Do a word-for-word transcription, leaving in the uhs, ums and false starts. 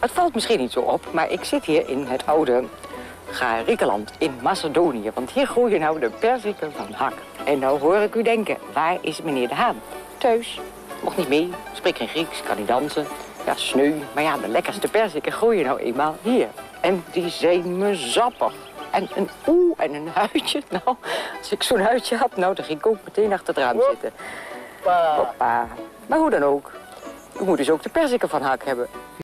Het valt misschien niet zo op, maar ik zit hier in het oude Griekenland in Macedonië. Want hier groeien nou de perziken van Hak. En nou hoor ik u denken, waar is meneer De Haan? Thuis. Mocht niet mee, spreekt geen Grieks, kan niet dansen. Ja, sneu. Maar ja, de lekkerste perziken groeien nou eenmaal hier. En die zijn me sappig. En een oeh en een huidje. Nou, als ik zo'n huidje had, nou, dan ging ik ook meteen achter het raam zitten. Hoppa. Maar hoe dan ook. U moet dus ook de perziken van Hak hebben.